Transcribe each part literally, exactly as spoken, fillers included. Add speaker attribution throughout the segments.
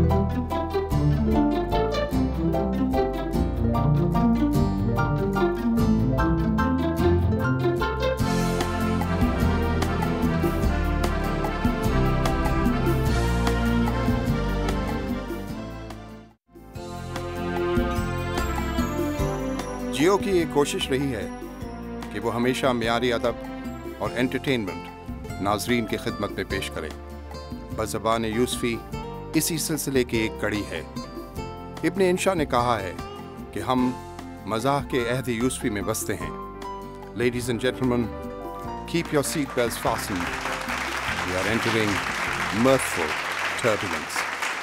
Speaker 1: जियो की ये कोशिश रही है कि वो हमेशा मियारी अदब और एंटरटेनमेंट नाजरीन की खिदमत में पेश करे। बज़बान यूसुफ़ी इसी सिलसिले की एक कड़ी है। इब्न इंशा ने कहा है कि हम मज़ाह के अहद यूसुफ़ी में बसते हैं। Ladies and gentleman, keep your seat belts fastened, we are entering mirthful turbulence.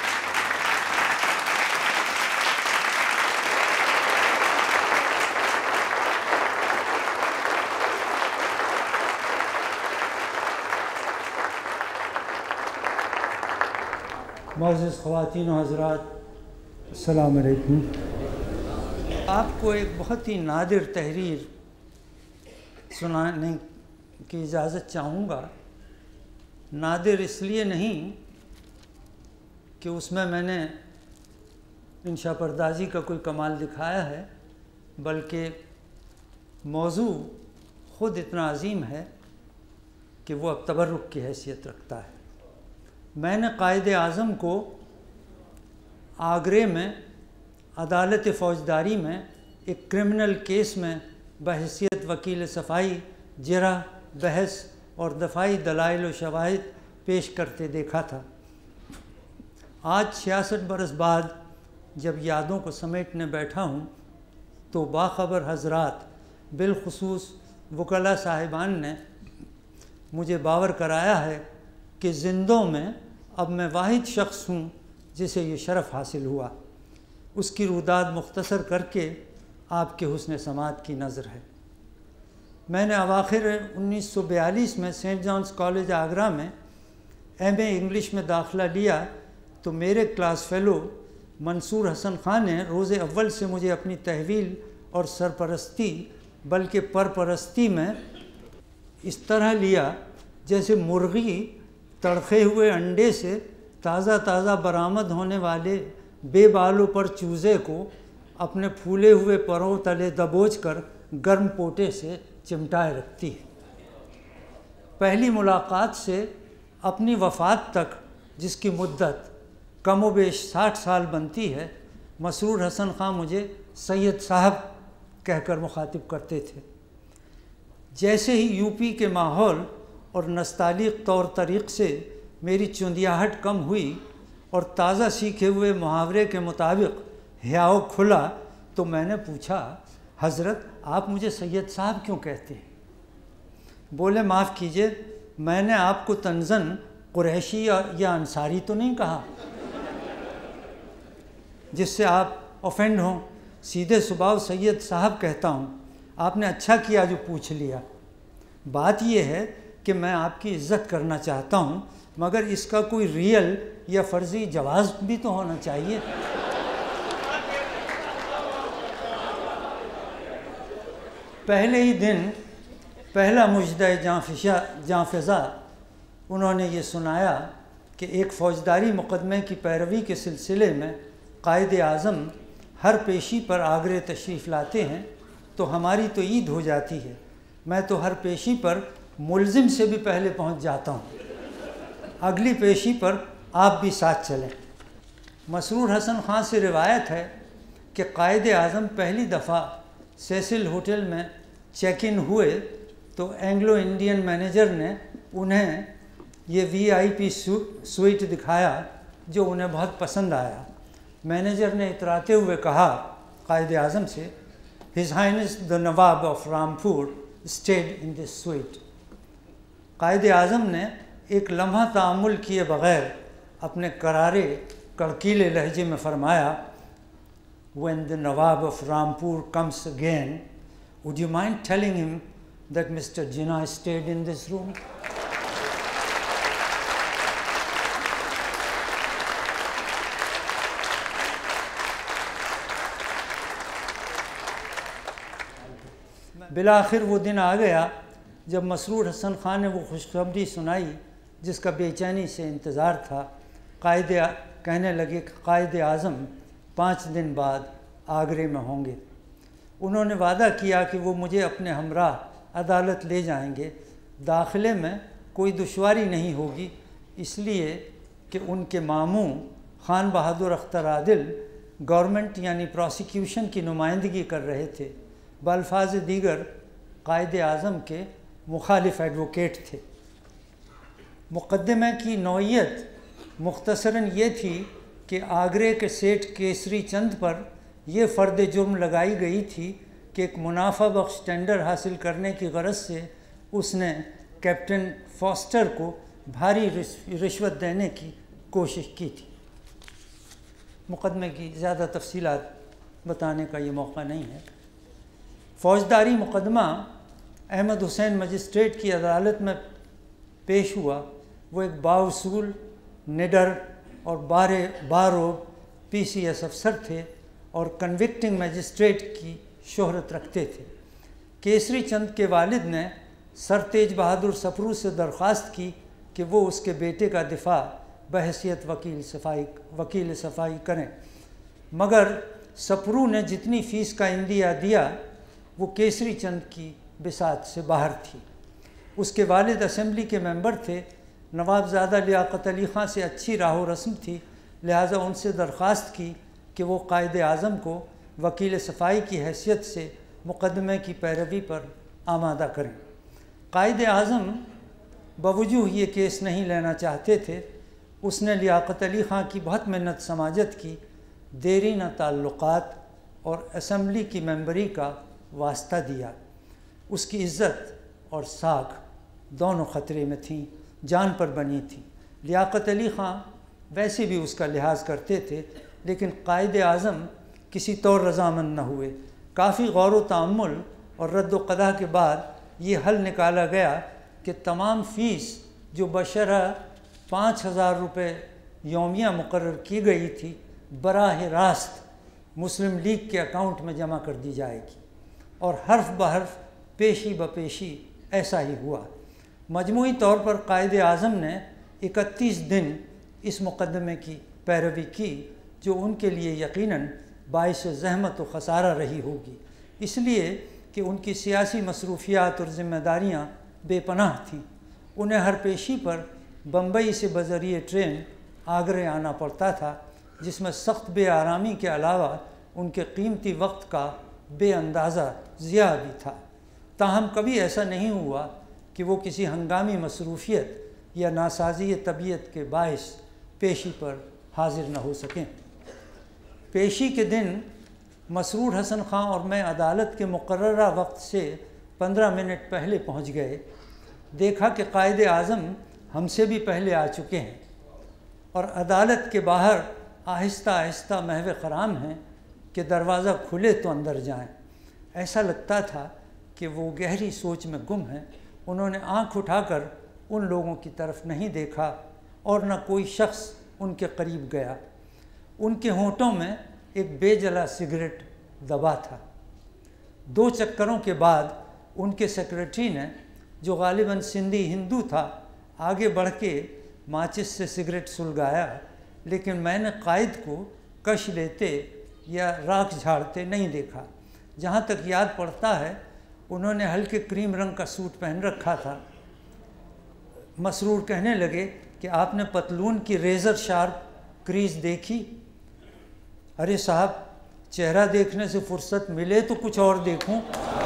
Speaker 2: मुअज़्ज़िज़ ख़वातीन व हज़रात, अस्सलाम वालेकुम। आपको एक बहुत ही नादिर तहरीर सुनाने की इजाज़त चाहूँगा। नादिर इसलिए नहीं कि उसमें मैंने इंशा परदाज़ी का कोई कमाल दिखाया है, बल्कि मौजू ख़ुद इतना अजीम है कि वो अब तबर्रुक की हैसियत रखता है। मैंने कायदे आज़म को आगरे में अदालत फ़ौजदारी में एक क्रिमिनल केस में बहैसियत वकील सफ़ाई जरा बहस और दफ़ाई दलाइल व शवाहिद पेश करते देखा था। आज छियासठ बरस बाद जब यादों को समेटने बैठा हूँ तो बाखबर हज़रात, बिलखुसूस वकला साहिबान ने मुझे बावर कराया है कि ज़िंदों में अब मैं वाहिद शख्स हूँ जिसे ये शरफ़ हासिल हुआ। उसकी रुदाद मुख्तसर करके आपके हुस्न समात की नज़र है। मैंने अवाखिर उन्नीस सौ बयालीस में सेंट जॉन्स कॉलेज आगरा में एम ए इंग्लिश में दाखिला लिया तो मेरे क्लास फेलो मंसूर हसन खान ने रोज़े अव्वल से मुझे अपनी तहवील और सरपरस्ती बल्कि परपरस्ती में इस तरह लिया जैसे मुर्गी तड़के हुए अंडे से ताज़ा ताज़ा बरामद होने वाले बेबालों पर चूज़े को अपने फूले हुए परों तले दबोच कर गर्म पोटे से चिमटाए रखती है। पहली मुलाकात से अपनी वफ़ात तक जिसकी मुद्दत कमोबेश साठ साल बनती है, मसरूर हसन खां मुझे सैयद साहब कहकर मुखातिब करते थे। जैसे ही यूपी के माहौल और नस्तालिक तौर तरीक़ से मेरी चुंदियाहट कम हुई और ताज़ा सीखे हुए मुहावरे के मुताबिक हयाओ खुला तो मैंने पूछा, हज़रत आप मुझे सैयद साहब क्यों कहते हैं? बोले, माफ़ कीजिए, मैंने आपको तंज़न कुरैशी या, या अंसारी तो नहीं कहा जिससे आप ऑफेंड हों। सीधे सुभाव सैयद साहब कहता हूँ। आपने अच्छा किया जो पूछ लिया। बात यह है कि मैं आपकी इज़्ज़त करना चाहता हूँ, मगर इसका कोई रियल या फ़र्ज़ी जवाज़ भी तो होना चाहिए। पहले ही दिन पहला मुजदा जाँफिशा जाँफिज़ा उन्होंने ये सुनाया कि एक फ़ौजदारी मुक़दमे की पैरवी के सिलसिले में कायदे आज़म हर पेशी पर आगरे तशरीफ़ लाते हैं तो हमारी तो ईद हो जाती है। मैं तो हर पेशी पर मुल्ज़िम से भी पहले पहुंच जाता हूं। अगली पेशी पर आप भी साथ चलें। मसरूर हसन खां से रिवायत है कि कायदे आज़म पहली दफ़ा सेसिल होटल में चेक इन हुए तो एंग्लो इंडियन मैनेजर ने उन्हें ये वीआईपी स्वीट दिखाया जो उन्हें बहुत पसंद आया। मैनेजर ने इतराते हुए कहा कायदे आज़म से, his highness the nawab of Rampur stayed in this suite. Quaid Azam ने एक लम्हा तामुल किए बग़ैर अपने करारे कड़कीले लहजे में फरमाया, When the Nawab of Rampur comes again, would you mind telling him that Mister Jinnah stayed in this room? बिलाखिर वो दिन आ गया जब मसरूर हसन खान ने वो खुशखबरी सुनाई जिसका बेचैनी से इंतज़ार था। कायदे कहने लगे कि कायद आज़म पाँच दिन बाद आगरे में होंगे। उन्होंने वादा किया कि वो मुझे अपने हमराह अदालत ले जाएंगे। दाखिले में कोई दुश्वारी नहीं होगी, इसलिए कि उनके मामू खान बहादुर अख्तर आदिल गवर्नमेंट यानी प्रोसिक्यूशन की नुमाइंदगी कर रहे थे। बल्फाज दीगर कायद आज़म के मुखालिफ एडवोकेट थे। मुकदमे की नौइयत मुख्तसरन ये थी कि आगरे के सेठ केसरी चंद पर यह फ़र्द जुर्म लगाई गई थी कि एक मुनाफा बख्श टेंडर हासिल करने की गरज से उसने कैप्टन फॉस्टर को भारी रिश्वत देने की कोशिश की थी। मुकदमे की ज़्यादा तफसीलात बताने का ये मौका नहीं है। फ़ौजदारी मुकदमा अहमद हुसैन मजिस्ट्रेट की अदालत में पेश हुआ। वो एक बाउसूल, निडर और बारे बारो पी सी एस अफसर थे और कन्विक्टिंग मजिस्ट्रेट की शोहरत रखते थे। केसरी चंद के वालिद ने सर तेज बहादुर सफरू से दरख्वास्त की कि वो उसके बेटे का दिफा बहैसियत वकील सफाई वकील सफाई करें, मगर सफरू ने जितनी फ़ीस का इंदिया दिया वो केसरी चंद की बिसात से बाहर थी। उसके वालिद असेंबली के मेंबर थे। नवाबज़ादा लियाकत अली ख़ान से अच्छी राह रस्म थी, लिहाजा उनसे दरख्वास्त की कि वो कायद आज़म को वकील सफाई की हैसियत से मुकदमे की पैरवी पर आमादा करें। कायद आज़म बवजूह ये केस नहीं लेना चाहते थे। उसने लियाकत अली ख़ान की बहुत मेहनत समाजत की, देरीना ताल्लुक़ात और असम्बली की मेंबरी का वास्ता दिया। उसकी इज़्ज़त और साख दोनों ख़तरे में थीं, जान पर बनी थी। लियाकत अली ख़ान वैसे भी उसका लिहाज करते थे, लेकिन कायद आज़म किसी तौर रज़ामंद न हुए। काफ़ी गौर व तअम्मुल और रद्द क़दा के बाद ये हल निकाला गया कि तमाम फ़ीस जो बशरा पाँच हज़ार रुपये यौमिया मुकर्रर की गई थी बराह रास्त मुस्लिम लीग के अकाउंट में जमा कर दी जाएगी, और हर्फ बहर्फ पेशी ब पेशी ऐसा ही हुआ। मजमूई तौर पर कायद आज़म ने इकतीस दिन इस मुकदमे की पैरवी की, जो उनके लिए यकीनन बाइस ज़हमत व ख़सारा रही होगी, इसलिए कि उनकी सियासी मसरूफियात और ज़िम्मेदारियाँ बेपनाह थीं। उन्हें हर पेशी पर बम्बई से बज़रिए ट्रेन आगरे आना पड़ता था, जिसमें सख्त बेआरामी के अलावा उनके कीमती वक्त का बेअंदाज़ा ज़िया भी था। ताहम कभी ऐसा नहीं हुआ कि वो किसी हंगामी मसरूफियत या नासाजी तबीयत के बाइस पेशी पर हाजिर न हो सकें। पेशी के दिन मसरूर हसन ख़ान और मैं अदालत के मुकर्ररा वक्त से पंद्रह मिनट पहले पहुंच गए। देखा कि कायद आज़म हमसे भी पहले आ चुके हैं और अदालत के बाहर आहिस्ता आहिस्ता महव ख़राम हैं कि दरवाज़ा खुले तो अंदर जाएं। ऐसा लगता था कि वो गहरी सोच में गुम हैं। उन्होंने आँख उठाकर उन लोगों की तरफ नहीं देखा और न कोई शख्स उनके करीब गया। उनके होंठों में एक बेजला सिगरेट दबा था। दो चक्करों के बाद उनके सेक्रेटरी ने, जो गालिबन सिंधी हिंदू था, आगे बढ़ के माचिस से सिगरेट सुलगाया, लेकिन मैंने कायद को कश लेते या राख झाड़ते नहीं देखा। जहाँ तक याद पड़ता है उन्होंने हल्के क्रीम रंग का सूट पहन रखा था। मसरूर कहने लगे कि आपने पतलून की रेज़र शार्प क्रीज देखी? अरे साहब, चेहरा देखने से फुर्सत मिले तो कुछ और देखूं।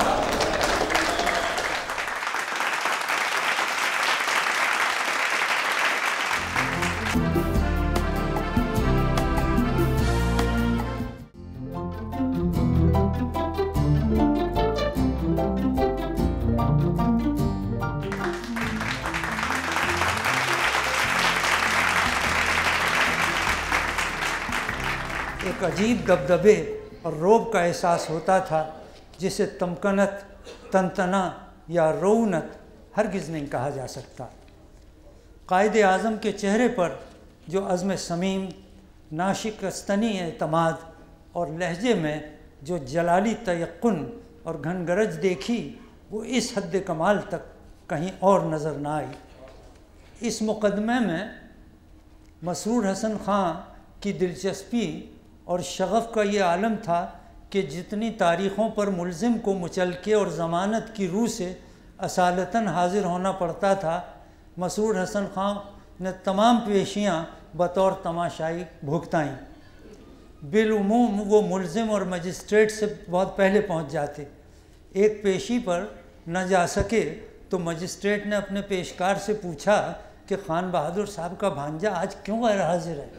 Speaker 2: एक अजीब दबदबे और रोब का एहसास होता था, जिसे तमकनत, तनतना या रौनत हरगिज़ नहीं कहा जा सकता। कायद आज़म के चेहरे पर जो अज़्म समीम, नाशिकस्तनी एतमाद और लहजे में जो जलाली तयक्कुन और घनगरज देखी, वो इस हद कमाल तक कहीं और नज़र न आई। इस मुकदमे में मसरूर हसन ख़ान की दिलचस्पी और शगफ़ का ये आलम था कि जितनी तारीख़ों पर मुलज़िम को मुचलके और ज़मानत की रूह से असालतन हाजिर होना पड़ता था, मसरूर हसन ख़ान ने तमाम पेशियाँ बतौर तमाशाई भुगताईं। बिलउमूम वो मुलज़िम और मजिस्ट्रेट से बहुत पहले पहुँच जाते। एक पेशी पर न जा सके तो मजिस्ट्रेट ने अपने पेशकार से पूछा कि खान बहादुर साहब का भांजा आज क्यों गैर हाजिर है।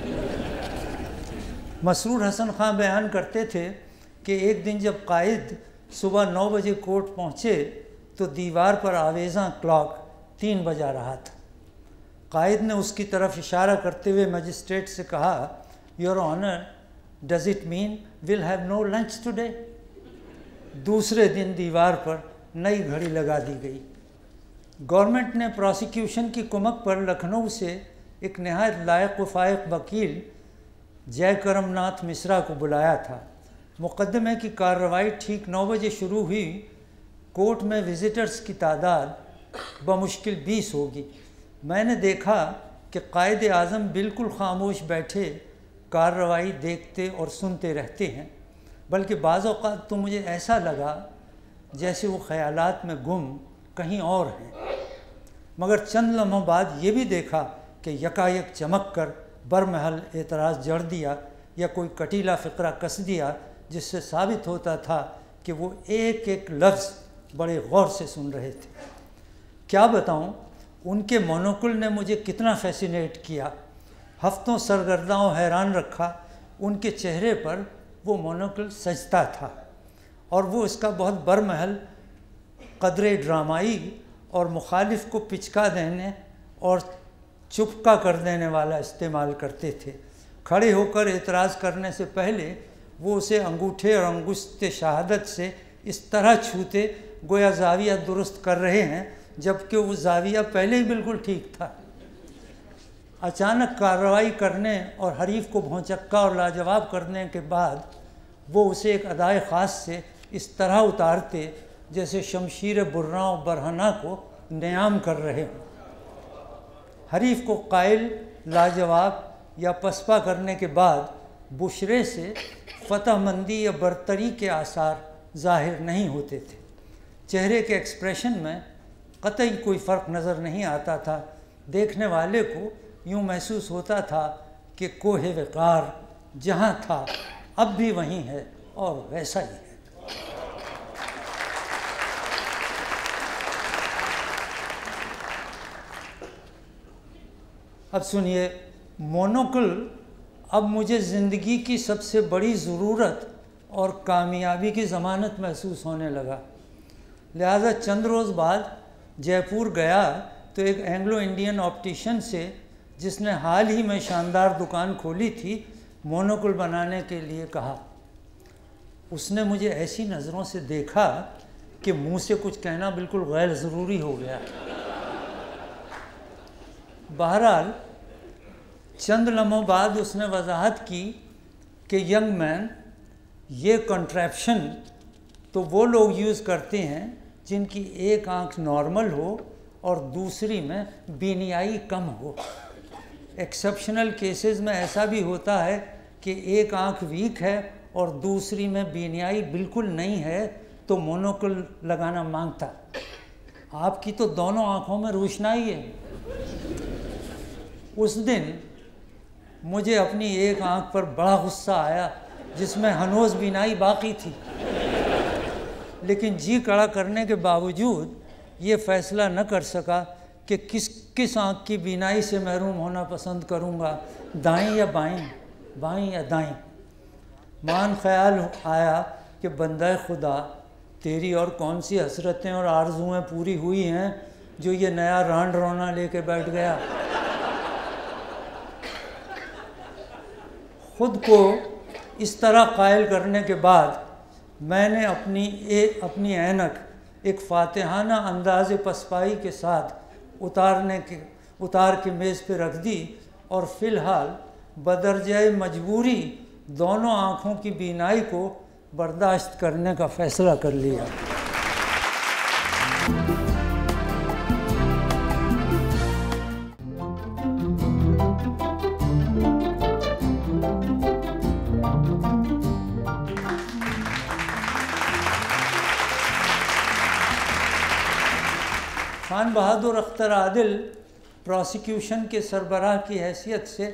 Speaker 2: मसरूर हसन ख़ान बयान करते थे कि एक दिन जब कायद सुबह नौ बजे कोर्ट पहुँचे तो दीवार पर आवेज़ां क्लॉक तीन बजा रहा था। कायद ने उसकी तरफ इशारा करते हुए मजिस्ट्रेट से कहा, your honour, does it mean will have no lunch today. दूसरे दिन दीवार पर नई घड़ी लगा दी गई। गवर्नमेंट ने प्रोसिक्यूशन की कुमक पर लखनऊ से एक नहायत लायक व फायक वकील जय करमनाथ मिश्रा को बुलाया था। मुकदमे की कार्रवाई ठीक नौ बजे शुरू हुई। कोर्ट में विजिटर्स की तादाद बमुश्किल बीस होगी। मैंने देखा कि कायद आज़म बिल्कुल खामोश बैठे कार्रवाई देखते और सुनते रहते हैं, बल्कि बाज़ औक़ात तो मुझे ऐसा लगा जैसे वो ख़यालात में गुम कहीं और हैं। मगर चंद लम्हों बाद ये भी देखा कि यकायक चमक कर बरमहल एतराज़ जड़ दिया या कोई कटीला फ़िक्रा कस दिया, जिससे साबित होता था कि वो एक एक लफ्ज़ बड़े गौर से सुन रहे थे। क्या बताऊं, उनके मोनोकुल ने मुझे कितना फैसिनेट किया। हफ्तों सरगर्दाओं हैरान रखा। उनके चेहरे पर वो मोनोकुल सजता था और वो इसका बहुत बरमहल कदरे ड्रामाई और मुखालिफ को पिचका देने और चुपका कर देने वाला इस्तेमाल करते थे। खड़े होकर एतराज़ करने से पहले वो उसे अंगूठे और अंगुश्ते शहादत से इस तरह छूते गोया जाविया दुरुस्त कर रहे हैं, जबकि वो जाविया पहले ही बिल्कुल ठीक था। अचानक कार्रवाई करने और हरीफ को भौंचक्का और लाजवाब करने के बाद वो उसे एक अदाए ख़ास से इस तरह उतारते जैसे शमशीर बुर्रा और बरहना को न्याम कर रहे हों। हरीफ को कायल, लाजवाब या पसपा करने के बाद बुशरे से फतहमंदी या बरतरी के आसार ज़ाहिर नहीं होते थे। चेहरे के एक्सप्रेशन में कतई कोई फ़र्क नज़र नहीं आता था। देखने वाले को यूँ महसूस होता था कि कोहे वक़ार जहाँ था अब भी वहीं है और वैसा ही है। अब सुनिए, मोनोकुल अब मुझे ज़िंदगी की सबसे बड़ी ज़रूरत और कामयाबी की ज़मानत महसूस होने लगा। लिहाजा चंद रोज़ बाद जयपुर गया तो एक एंग्लो इंडियन ऑप्टिशियन से, जिसने हाल ही में शानदार दुकान खोली थी, मोनोकुल बनाने के लिए कहा। उसने मुझे ऐसी नज़रों से देखा कि मुंह से कुछ कहना बिल्कुल गैर ज़रूरी हो गया। बहरहाल चंद लम्हों बाद उसने वजाहत की कि यंग मैन, ये कंट्रैप्शन तो वो लोग यूज़ करते हैं जिनकी एक आंख नॉर्मल हो और दूसरी में बीनियाई कम हो। एक्सेप्शनल केसेस में ऐसा भी होता है कि एक आंख वीक है और दूसरी में बीनियाई बिल्कुल नहीं है, तो मोनोकुल लगाना मांगता। आपकी तो दोनों आँखों में रोशनाई है। उस दिन मुझे अपनी एक आंख पर बड़ा गुस्सा आया जिसमें हनोज बीनाई बाकी थी, लेकिन जी कड़ा करने के बावजूद ये फ़ैसला न कर सका कि किस किस आँख की बीनाई से महरूम होना पसंद करूँगा, दाएं या बाएं, बाएं या दाएं। मान ख्याल आया कि बंदा खुदा, तेरी और कौन सी हसरतें और आरजुएँ पूरी हुई हैं जो ये नया रांड रोना लेके बैठ गया। ख़ुद को इस तरह कायल करने के बाद मैंने अपनी ए, अपनी ऐनक एक फातिहाना अंदाज़ पसपाई के साथ उतारने के उतार के मेज़ पे रख दी और फ़िलहाल बदरजाए मजबूरी दोनों आँखों की बीनाई को बर्दाश्त करने का फ़ैसला कर लिया। खान बहादुर अख्तर आदिल प्रोसिक्यूशन के सरबराह की हैसियत से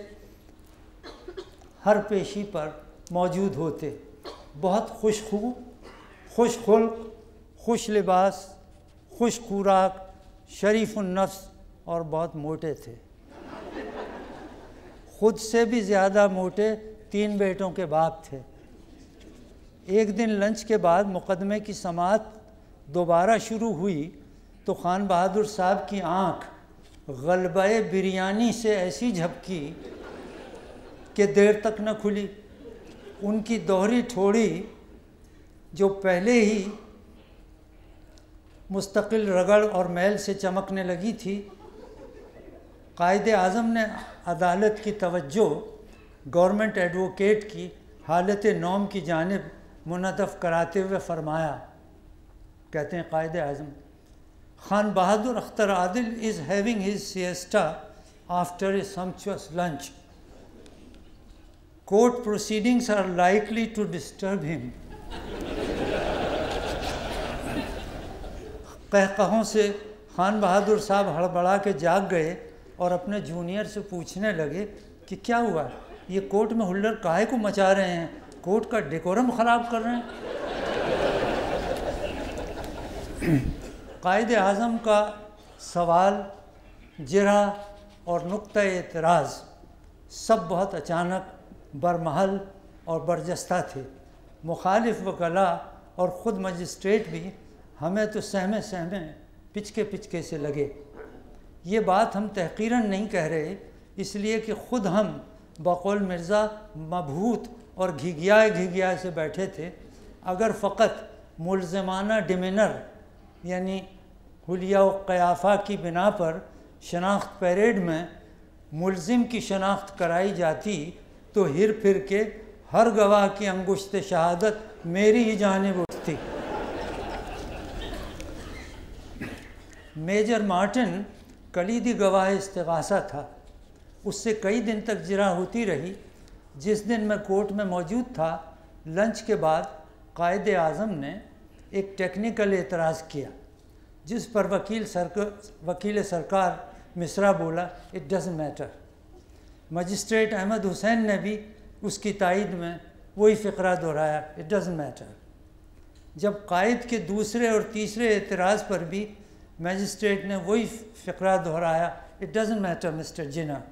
Speaker 2: हर पेशी पर मौजूद होते। बहुत खुशखू खुश खुल्क, खुश लिबास, खुश खुराक, शरीफुन्नफ्स और बहुत मोटे थे। खुद से भी ज़्यादा मोटे तीन बेटों के बाप थे। एक दिन लंच के बाद मुकदमे की समाअत दोबारा शुरू हुई तो खान बहादुर साहब की आंख गलबे बिरयानी से ऐसी झपकी कि देर तक न खुली। उनकी दोहरी ठोड़ी जो पहले ही मुस्तकिल रगड़ और मैल से चमकने लगी थी, कायदे आज़म ने अदालत की तवज्जो गवर्नमेंट एडवोकेट की हालत नौम की जानिब मुनतफ़ कराते हुए फरमाया। कहते हैं Quaid Azam, Khan Bahadur Akhtar Adil is having his siesta after a sumptuous lunch. Court proceedings are likely to disturb him. कहकहों से खान बहादुर साहब हड़बड़ा के जाग गए और अपने जूनियर से पूछने लगे कि क्या हुआ, ये कोर्ट में हुल्लड़ काहे को मचा रहे हैं, कोर्ट का डेकोरम ख़राब कर रहे हैं। कायदे आज़म का सवाल, जिरह और नुक्ता एतराज़ सब बहुत अचानक, बरमहल और बरजस्ता थे। मुखालिफ वकला और ख़ुद मजिस्ट्रेट भी हमें तो सहमे सहमे पिचके पिचके से लगे। ये बात हम तहक़ीरन नहीं कह रहे, इसलिए कि ख़ुद हम बकौल मिर्ज़ा मबहूत और घिघियाए घिघियाए से बैठे थे। अगर फ़कत मुल्ज़माना डिमिनर यानी हुलिया व क़याफ़ा की बिना पर शनाख्त परेड में मुल्ज़िम की शनाख्त कराई जाती तो हिर फिर के हर गवाह की अंगुश्त शहादत मेरी ही जानिब उठती। मेजर मार्टिन कलीदी गवाह इस्तिग़ासा था। उससे कई दिन तक जिरा होती रही। जिस दिन मैं कोर्ट में मौजूद था, लंच के बाद कायदे आज़म ने एक टेक्निकल एतराज़ किया, जिस पर वकील सरकार वकील सरकार मिसरा बोला, it doesn't matter. Magistrate Ahmad Hussain ने भी उसकी तायद में वही फ़िक्रा दोहराया, इट डज़न्ट मैटर। जब कायद के दूसरे और तीसरे एतराज़ पर भी मजिस्ट्रेट ने वही फ़िक्रा दोहराया, it doesn't matter mister Jinnah.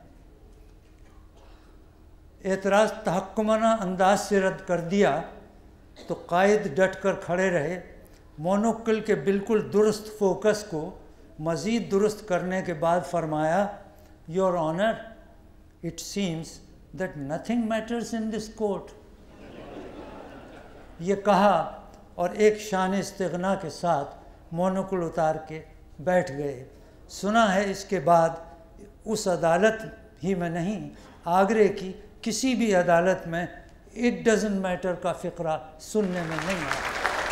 Speaker 2: एतराज़ तहक्कुमाना अंदाज से रद्द कर दिया तो कायद डट कर खड़े रहे। मोनोकल के बिल्कुल दुरुस्त फोकस को मज़ीद दुरुस्त करने के बाद फरमाया, your honour, it seems that nothing matters in this court. ये कहा और एक शान इस्तिग़ना के साथ मोनोकल उतार के बैठ गए। सुना है इसके बाद उस अदालत ही में नहीं, आगरे की किसी भी अदालत में इट डज़न्ट मैटर का फ़िक्रा सुनने में नहीं आया।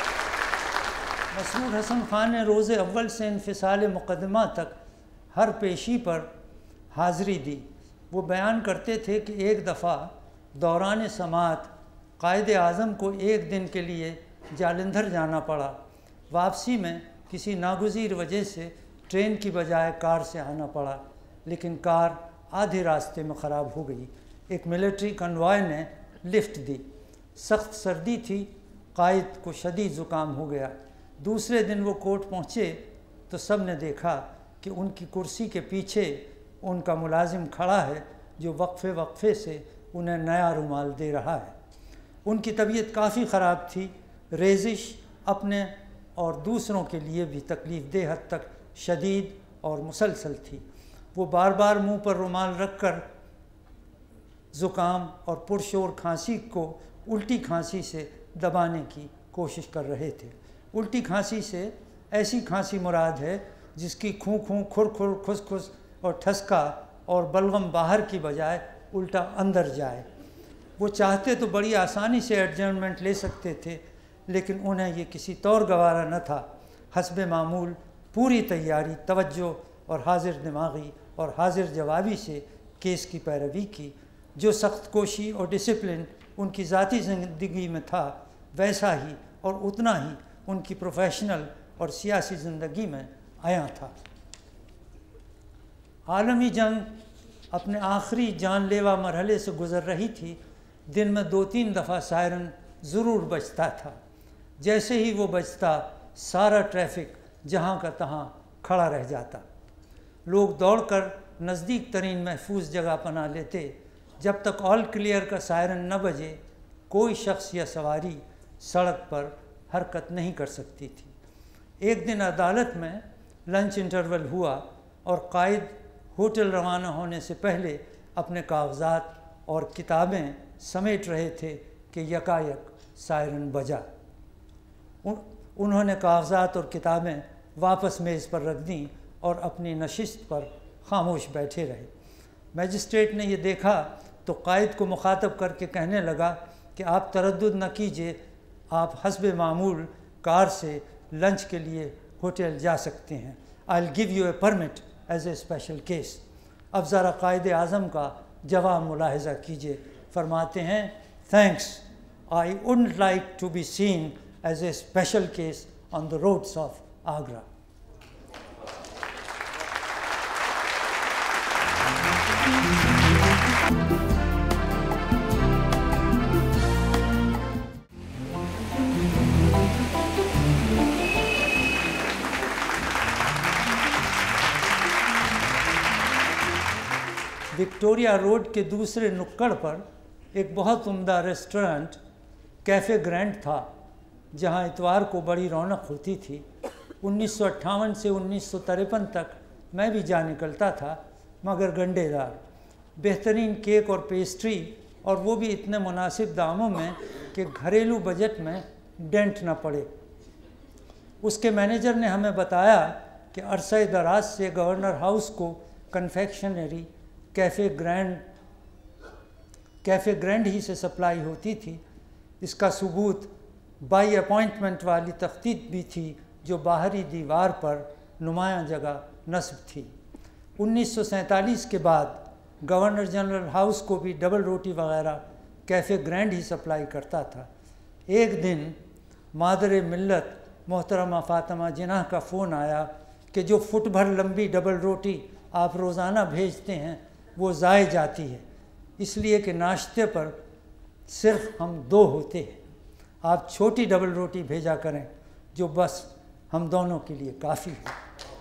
Speaker 2: मसरूर हसन ख़ान ने रोज़े अव्वल से इन्फ़िसाल मुक़दमा तक हर पेशी पर हाज़िरी दी। वो बयान करते थे कि एक दफ़ा दौरान समाअत कायदे आज़म को एक दिन के लिए जालंधर जाना पड़ा। वापसी में किसी नागुज़ीर वजह से ट्रेन की बजाय कार से आना पड़ा, लेकिन कार आधे रास्ते में ख़राब हो गई। एक मिलिट्री कन्वॉय ने लिफ्ट दी। सख्त सर्दी थी, कायद को शदीद ज़ुकाम हो गया। दूसरे दिन वो कोर्ट पहुँचे तो सब ने देखा कि उनकी कुर्सी के पीछे उनका मुलाजिम खड़ा है, जो वक्फे वक्फे से उन्हें नया रुमाल दे रहा है। उनकी तबीयत काफ़ी ख़राब थी। रेजिश अपने और दूसरों के लिए भी तकलीफ़ दे हद तक शदीद और मुसलसल थी। वो बार बार मुंह पर रुमाल रख कर ज़ुकाम और पुरशोर खांसी को उल्टी खांसी से दबाने की कोशिश कर रहे थे। उल्टी खांसी से ऐसी खांसी मुराद है जिसकी खूं खूं, खुर खुर, खुस खुस और ठसका और बलगम बाहर की बजाय उल्टा अंदर जाए। वो चाहते तो बड़ी आसानी से एडजर्नमेंट ले सकते थे, लेकिन उन्हें ये किसी तौर गवारा न था। हस्बे मामूल पूरी तैयारी, तवज्जो और हाजिर दिमागी और हाजिर जवाबी से केस की पैरवी की। जो सख्त कोशी और डिसिप्लिन उनकी ज़ाती ज़िंदगी में था, वैसा ही और उतना ही उनकी प्रोफेशनल और सियासी ज़िंदगी में आया था। आलमी जंग अपने आखिरी जानलेवा मरहले से गुज़र रही थी। दिन में दो तीन दफ़ा सायरन ज़रूर बजता था। जैसे ही वो बजता, सारा ट्रैफिक जहाँ का तहाँ खड़ा रह जाता। लोग दौड़कर नज़दीक तरीन महफूज जगह पना लेते। जब तक ऑल क्लियर का सायरन न बजे, कोई शख्स या सवारी सड़क पर हरकत नहीं कर सकती थी। एक दिन अदालत में लंच इंटरवल हुआ और कायद होटल रवाना होने से पहले अपने कागजात और किताबें समेट रहे थे कि यकायक सायरन बजा। उन, उन्होंने कागजात और किताबें वापस मेज़ पर रख दी और अपनी नशिस्त पर खामोश बैठे रहे। मैजिस्ट्रेट ने यह देखा तो कायद को मुखातब करके कहने लगा कि आप तरद्दुद न कीजिए, आप हस्बे मामूल कार से लंच के लिए होटल जा सकते हैं। I will give you a permit as a special case. अब ज़रा कायदे आज़म का जवाब मुलाहिज़ा कीजिए। फरमाते हैं, thanks, I wouldn't like to be seen as a special case on the roads of Agra. Victoria road के दूसरे नुक्कड़ पर एक बहुत उम्दा रेस्टोरेंट कैफ़े ग्रैंड था, जहां इतवार को बड़ी रौनक होती थी। उन्नीस सौ अट्ठावन से उन्नीस सौ तिरपन तक मैं भी जा निकलता था, मगर गंडेदार। बेहतरीन केक और पेस्ट्री, और वो भी इतने मुनासिब दामों में कि घरेलू बजट में डेंट न पड़े। उसके मैनेजर ने हमें बताया कि अरसे दराज से गवर्नर हाउस को confectionery cafe grand cafe grand ही से सप्लाई होती थी। इसका सबूत बाई अपॉइंटमेंट वाली तख्तीत भी थी, जो बाहरी दीवार पर नुमायां जगह नस्ब थी। उन्नीस सौ सैंतालीस के बाद गवर्नर जनरल हाउस को भी डबल रोटी वगैरह कैफ़े ग्रैंड ही सप्लाई करता था। एक दिन मादर मिल्लत मोहतरमा फ़ातिमा जिन्नाह का फ़ोन आया कि जो फुट भर लंबी डबल रोटी आप रोज़ाना भेजते हैं वो ज़ाय जाती है, इसलिए कि नाश्ते पर सिर्फ हम दो होते हैं। आप छोटी डबल रोटी भेजा करें, जो बस हम दोनों के लिए काफ़ी है।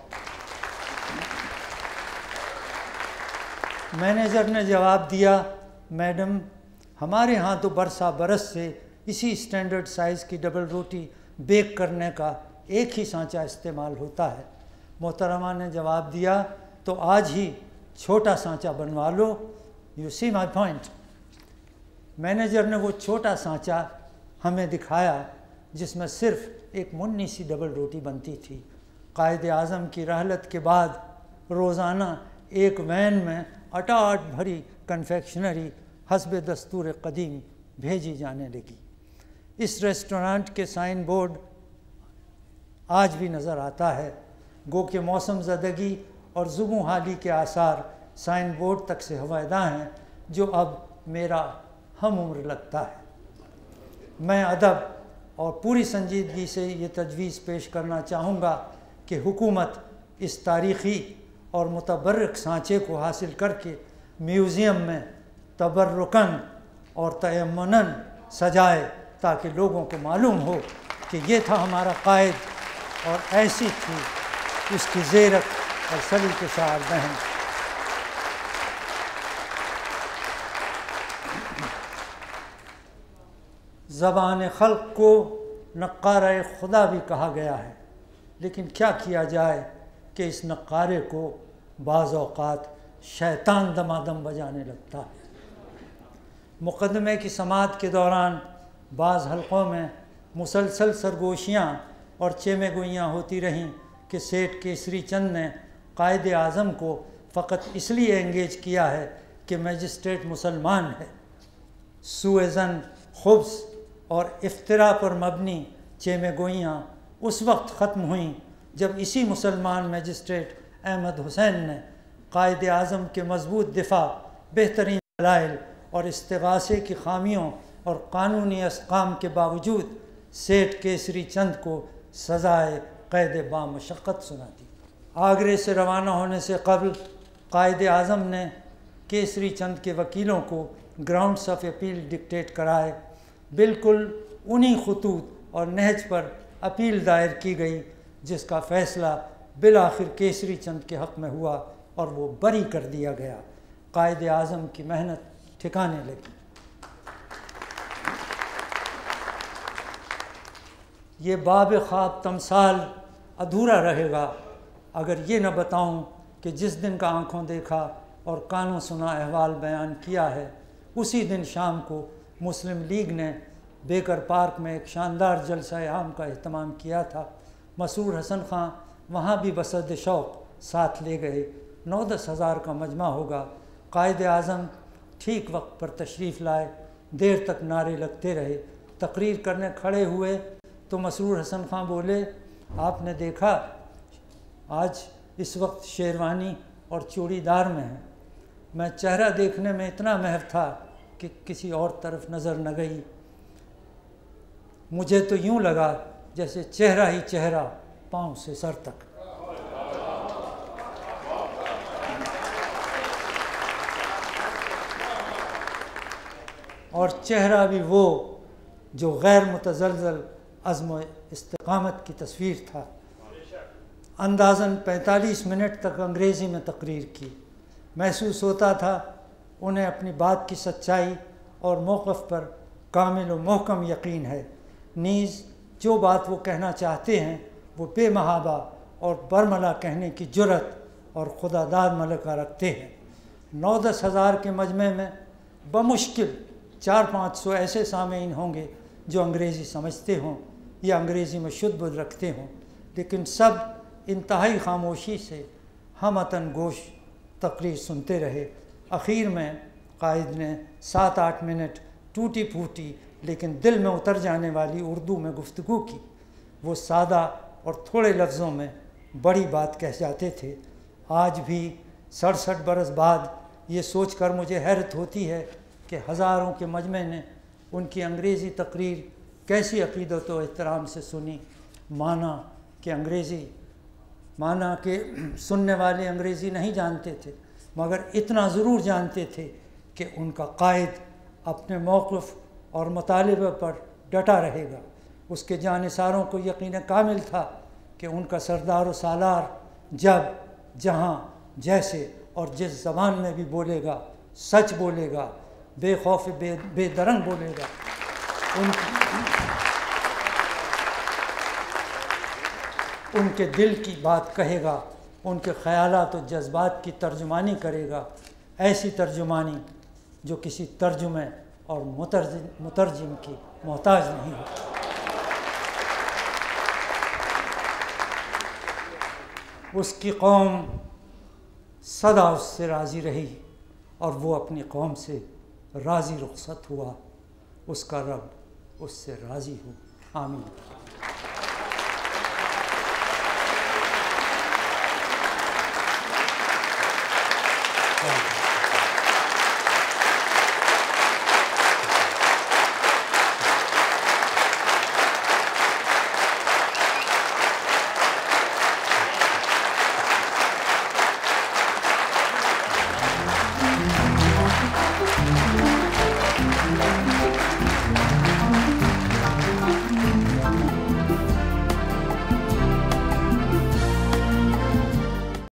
Speaker 2: मैनेजर ने जवाब दिया, मैडम, हमारे यहाँ तो बरसा बरस से इसी स्टैंडर्ड साइज़ की डबल रोटी बेक करने का एक ही सांचा इस्तेमाल होता है। मोहतरमा ने जवाब दिया, तो आज ही छोटा सांचा बनवा लो। You see my point. Manager ने वो छोटा सांचा हमें दिखाया, जिसमें सिर्फ एक मुन्नी सी डबल रोटी बनती थी। कायदे आज़म की रहलत के बाद रोज़ाना एक वैन में अटाट भरी कन्फेक्शनरी हस्ब दस्तूर कदीम भेजी जाने लगी। इस रेस्टोरेंट के साइन बोर्ड आज भी नज़र आता है, गो के मौसम ज़दगी और ज़ुबू हाली के आसार साइन बोर्ड तक से हवादा हैं, जो अब मेरा हम उम्र लगता है। मैं अदब और पूरी संजीदगी से ये तजवीज़ पेश करना चाहूँगा कि हुकूमत इस तारीख़ी और मुतबर्रक सांचे को हासिल करके म्यूज़ियम में तबर्रुकन और तयम्मुनन सजाए, ताकि लोगों को मालूम हो कि ये था हमारा कायद और ऐसी थी उसकी ज़ेरत और सलीक़ेसार बहन। ज़बान खल्क़ को नक्कारे खुदा भी कहा गया है, लेकिन क्या किया जाए कि इस नक्कारे को बाज़ औक़ात शैतान दमादम बजाने लगता है। मुक़दमे की समाअत के दौरान बाज़ हलक़ों में मुसलसल सरगोशियाँ और चेमे गोइयाँ होती रहीं कि सेठ केसरी चंद ने कायदे आज़म को फ़कत इसलिए एंगेज किया है कि मैजिस्ट्रेट मुसलमान है। सूएज़न, खुब्स और इफ्तिरा पर मबनी चेमे गोइयाँ उस वक्त ख़त्म हुईं जब इसी मुसलमान मैजिस्ट्रेट अहमद हुसैन ने कायदे आज़म के मजबूत दिफा, बेहतरीन दलाइल और इस्तिग़ासे की खामियों और कानूनी अस्काम के बावजूद सेठ केसरी चंद को सज़ाए क़ैद बामशक्क़त सुना दी। आगरे से रवाना होने से कबल कायद आज़म ने केसरी चंद के वकीलों को ग्राउंड्स ऑफ अपील डिक्टेट कराए। बिल्कुल उन्हीं खतूत और नहज पर अपील दायर की गई जिसका फ़ैसला बिल आखिर केसरी चंद के हक़ में हुआ और वो बरी कर दिया गया। कायद आज़म की मेहनत ठिकाने लगी। ये बाब ख्वाब तमसाल अधूरा रहेगा अगर ये न बताऊं कि जिस दिन का आँखों देखा और कानों सुना अहवाल बयान किया है, उसी दिन शाम को मुस्लिम लीग ने बेकर पार्क में एक शानदार जलसा आम का अहतमाम किया था। मसूर हसन ख़ां वहाँ भी बसद शौक़ साथ ले गए। नौ दस हज़ार का मजमा होगा। कायद आज़म ठीक वक्त पर तशरीफ़ लाए। देर तक नारे लगते रहे। तकरीर करने खड़े हुए तो मसरूर हसन ख़ां बोले, आपने देखा आज इस वक्त शेरवानी और चूड़ीदार में है। मैं चेहरा देखने में इतना महव था कि किसी और तरफ नज़र न गई। मुझे तो यूँ लगा जैसे चेहरा ही चेहरा पाँव से सर तक। और चेहरा भी वो जो गैर मुतज़लज़ल अज़्म इस्तिक़ामत की तस्वीर था। अंदाज़न पैंतालीस मिनट तक अंग्रेज़ी में तकरीर की। महसूस होता था उन्हें अपनी बात की सच्चाई और मौक़िफ़ पर कामिल व महकम यकीन है। नीज़ जो बात वो कहना चाहते हैं वो बेमहाबा और बरमला कहने की जुर्रत और खुदादाद मलका रखते हैं। नौ दस हज़ार के मजमे में बमुश्किल चार पाँच सौ ऐसे सामीन होंगे जो अंग्रेज़ी समझते हों या अंग्रेज़ी में शुद्ध बुद्ध रखते हों, लेकिन सब इंतहाई खामोशी से हमअतन गोश तकरीर सुनते रहे। आखिर में कायद ने सात आठ मिनट टूटी फूटी लेकिन दिल में उतर जाने वाली उर्दू में गुफ्तगू की। वो सादा और थोड़े लफ्ज़ों में बड़ी बात कह जाते थे। आज भी सड़सठ बरस बाद ये सोच कर मुझे हैरत होती है कि हज़ारों के मजमे ने उनकी अंग्रेज़ी तकरीर कैसी अक़ीदत व एहतराम से सुनी। माना कि अंग्रेज़ी माना कि सुनने वाले अंग्रेज़ी नहीं जानते थे, मगर इतना ज़रूर जानते थे कि उनका कायद अपने मौक़िफ़ और मुतालिबे पर डटा रहेगा। उसके जानिसारों को यकीन कामिल था कि उनका सरदार व सालार जब जहाँ जैसे और जिस ज़बान में भी बोलेगा सच बोलेगा, बेखौफ बे बेदरंग बोलेगा। उन उनके दिल की बात कहेगा, उनके ख़यालात और जज्बात की तर्जुमानी करेगा। ऐसी तर्जुमानी जो किसी तर्जुमे और मुतरजिम मुतरजिम की मोहताज नहीं हो। उसकी कौम सदा उससे राज़ी रही और वो अपनी कौम से राज़ी रुखसत हुआ। उसका रब उससे राज़ी हो। आमीन।